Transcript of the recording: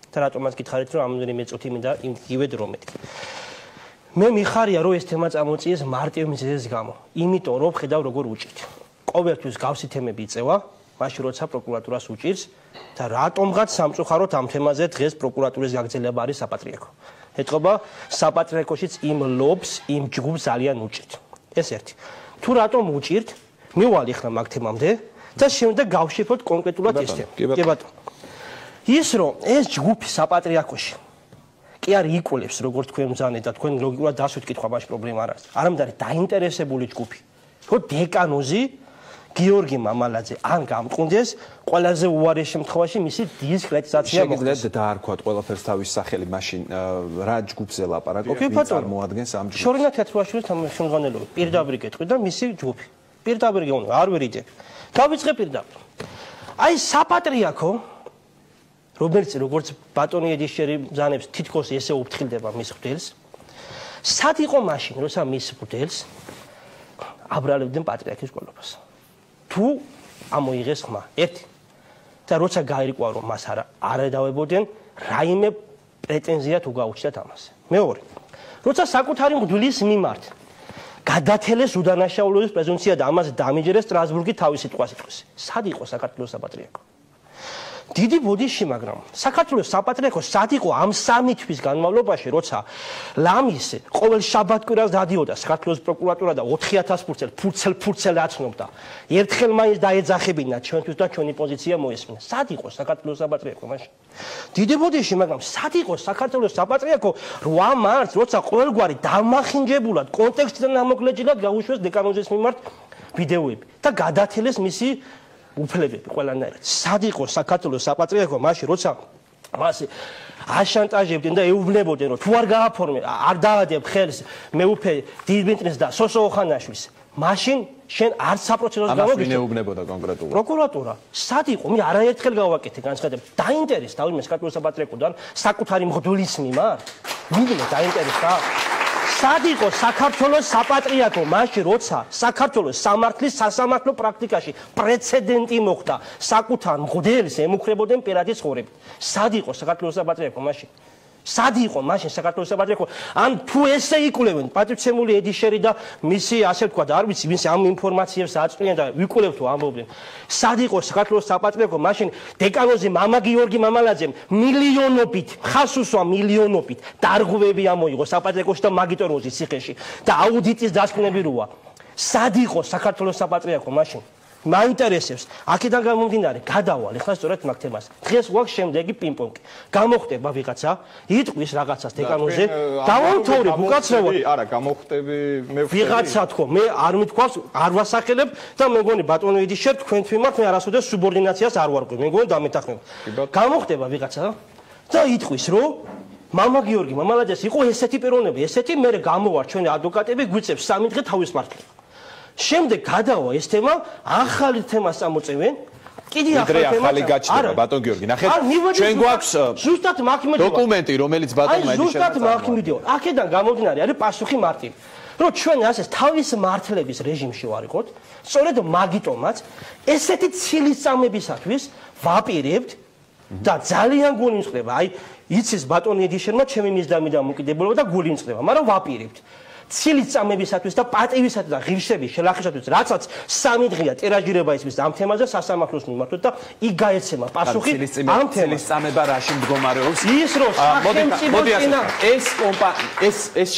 და რატომაც გითხარით რომ ამდენი წუთი მინდა იგივე დრო მეთქი მე მიხარია რომ ეს თემა წამოწიეს მარტივ მიზეზის გამო იმიტომ რომ ხედავ როგორ უჭირთ ყოველთვის გავსი თემები იწევა მაშინ როცა პროკურატურას უჭირს და რატომღაც სამწუხაროდ ამ თემაზე დღეს პროკურატურის გაგრძელება არის საპატრიარქო ეთყობა საპატრიარქოშიც იმ ლობს იმ ჯგუფს ძალიან უჭირთ ეს ერთი თუ რატომ უჭირთ მივალ ახლა მაგ თემამდე და შემდეგ გავშიფოთ კონკრეტულად ეს თემა კი ბატონო ის რომ ეს ჯგუფი საპატრიარქოში კი არ იკვლევს როგორც თქვენ მზანე და თქვენ ლოგიკურად დასვით კითხვა მაშ პრობლემა არ არის არამედ არის დაინტერესებული ჯგუფი რომ დეკანოზი გიორგი მამალაძე ან გამყუნდეს ყველაზე უარეს შემთხვევაში მისი დისკრეტიზაცია მოხდეს შეგიძლიათ დაარქვათ ყველაფერს თავის სახელი მაშინ რა ჯგუფზე ლაპარაკობთ ვინ წარმოადგენს ამ ჯგუფს შორინა თეთრვაშვილის ხელმძღვანელობა პირდაპირ გეტყვი და მისი ჯგუფი პირდაპირ გეუბნები არ ვერიდე დავიწყე პირდაპირ აი საპატრიარქო როგორც ბატონი ედიშერი ბრძანებს თითქოს ესე უფრთხილდება მის ღვთელს სად იყო მაშინ როცა მის ღვთელს აბრალებდნენ პატრიარქის ყოლობას თუ ამოიღეს ხმა ერთი და როცა გაირკვა რომ მას არ დავებოდნენ რაიმე პრეტენზია თუ გაუჩნდათ ამაზე მეორე როცა საკუთარი მღვდლის მიმართ გადათელეს უდანაშაულობის პრეზუმცია და ამაზე დამიჯერეს სტრასბურგი თავის სიტყვას იტყვის სად იყო საქართველოს საპატრიარქო დიდი ბოდიში მაგრამ საქართველოს საპატრიარქო სად იყო ამ 3 თვის განმავლობაში როცა ლამის ყოველ შაბათ-კვირას დადიოდა საქართველოს პროკურატურა და 4000 ფურცელ აცნობდა ერთხელ მაინც დაეძახებინა ჩვენთვის და ჩვენი პოზიცია მოესმინა სად იყო საქართველოს საპატრიარქო მაშინ დიდი ბოდიში მაგრამ სად იყო საქართველოს საპატრიარქო 8 მარტს როცა ყოველგვარი დამახინჯებულად კონტექსტიდან ამოკლეჯილად გაუშვეს დეკანოზის მიმართ ვიდეოები და გადათელეს მისი უფლებები ყველანაირად სად იყო საქართველოს საპატრიარქო მაშინ როცა მას აშანტაჟებდნენ და ეუბნებოდნენ რომ თუ არ გააფორმე არ დაადებ ხელს მეუფე დიმიტრის და სოსო ოხანაშვილის მაშინ შენ არც საპროცესოს გამოგიშვა ამას ეუბნებოდა კონკრეტულად პროკურატურა სად იყო მე არაერთხელ გავაკეთე განცხადებ დაინტერესდა ვინმე საქართველოს საპატრიარქოდან საკუთარი მღვდლის მიმართ ვინმე დაინტერესდა სად იყო საქართველოს საპატრიარქო მაშინ როცა საქართველოს სამართლის სასამართლო პრაქტიკაში პრეცედენტი მოხდა საკუთარ მღვდელს ემუქრებოდნენ პირადი ცხოვრებით სად იყო საქართველოს საპატრიარქო მაშინ სად იყო მაშინ საქართველოს საპატრიარქო ან თუ ესე იკვლევენ პატრიცემული ედიშერი და მისი ასე ვთქვათ არ ვიცი ვინც ამ ინფორმაციებს აწვდიან და ვიკვლევთ თუ ამბობდნენ სად იყო საქართველოს საპატრიარქო მაშინ დეკანოზი მამა გიორგი მამალაძემ მილიონობით ხას უსვა მილიონობით დარღვევები ამოიღო საპატრიარქოში და მაგიტოროზის ციხეში და აუდიტის დასკვნები როა სად იყო საქართველოს საპატრიარქო მაშინ მაინტერესებს აქედან გამომდინარე გადავალ ეხლა სწორედ მაგ თემას დღეს გვაქვს შემდეგი პინგ-პონგი გამოხდება ვიღაცა იტყვის რაღაცას დეკანოზე დავამთავრებ უკაცრავად არა გამოხდები მე ვიღაცა თქო მე არ მithქვავს არ ვასახელებ და მე მგონი ბატონო ედიშერ თქვენ თვიმართ მე არასოდეს სუბორდინაციას არ ვარკვი მე მგონი დამეთანხმება გამოხდება ვიღაცა და იტყვის რომ მამა გიორგი მამალაძეს იყო ესეთი პიროვნები ესეთი მე გამოვარ ჩვენი ადვოკატები გვიწევს 3 დღე თავის მართლება შემდეგ გადავა ეს თემა ახალი თემას წამოწევენ კიდე ახალი გაჩნდება ბატონ გიორგი ნახეთ ჩვენ გვაქვს ზუსტად მაგ მიდიო დოკუმენტი რომელიც ბატონმა ედიშერმა ზუსტად მაგ მიდიო აქედან გამომდინარე არის პასუხი მარტივი რომ ჩვენ ასე თავის მართლების რეჟიმში ვარიყოთ სწორედ მაგიტომაც ესეთი ცილისწამებისათვის ვაპირებთ და ძალიან გულიმწყდება აი იცის ბატონი ედიშერმა ჩემი მისდამი და მოკიდებულება და გულიმწყდება მაგრამ ვაპირებთ ცილისწამებისათვის და პატივისათვის და ღირსების შელახისათვის რაცაც 3 დღეა ტირაჟირება ისმის ამ თემაზე სასამართლოს მიმართოთ და იქ გაეცემა პასუხი ამ თემას ცილისწამება რაში მდგომარეობს ის რომ სახელმწიფო ეს